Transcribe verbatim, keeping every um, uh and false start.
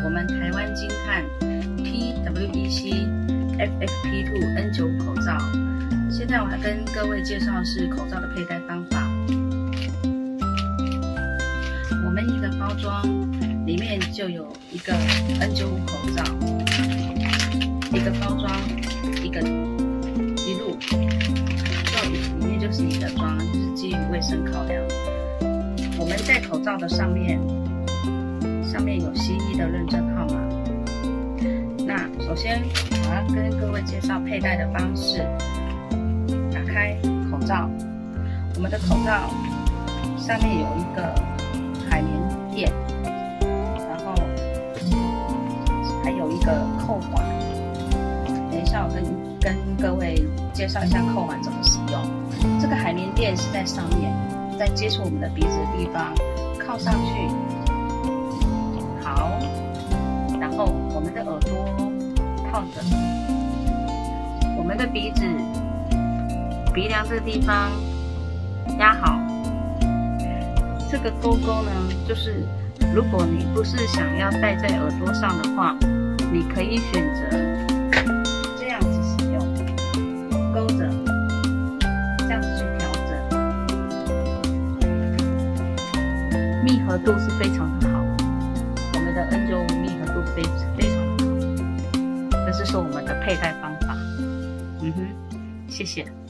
我们台湾金碳 P W E C F F P 二 N 九五 口罩。现在我要跟各位介绍的是口罩的佩戴方法。我们一个包装里面就有一个 N 九五 口罩，一个包装，一个一路，就里面就是一个装，就是基于卫生考量。我们在口罩的上面，上面有 C E 的认证号码。那首先我要跟各位介绍佩戴的方式。打开口罩，我们的口罩上面有一个海绵垫，然后还有一个扣环。等一下我跟跟各位介绍一下扣环怎么使用。这个海绵垫是在上面，在接触我们的鼻子的地方靠上去，好，然后我们的耳朵靠着，我们的鼻子。鼻梁这个地方压好，这个勾勾呢，就是如果你不是想要戴在耳朵上的话，你可以选择这样子使用，勾着，这样子去调整，密合度是非常的好，我们的 N 九五 密合度非非常的好，这就是我们的佩戴方法。嗯哼，谢谢。